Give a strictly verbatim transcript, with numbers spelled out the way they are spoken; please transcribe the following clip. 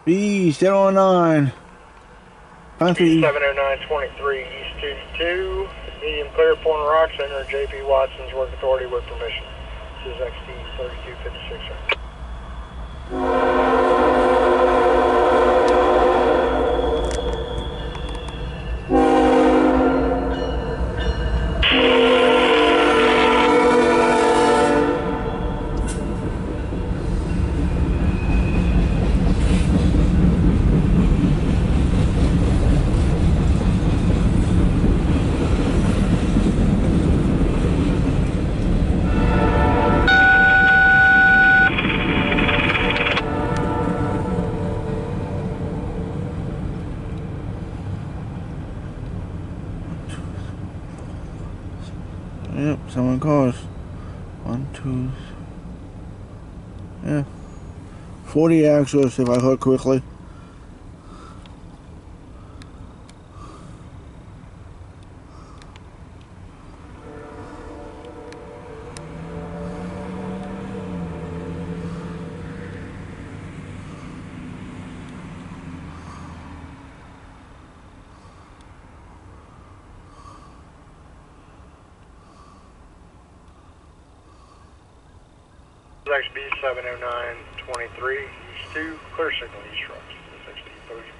B seven oh nine. B seven oh nine twenty-three East two two. Medium clear, Point Rock Center. J P Watson's work authority with permission. C S X B thirty-two fifty-six, sir. Yep, someone calls. One, two, yeah. forty axles if I heard correctly. C S X B seven oh nine twenty-three East two, clear signal East Trucks. C S X B thirty.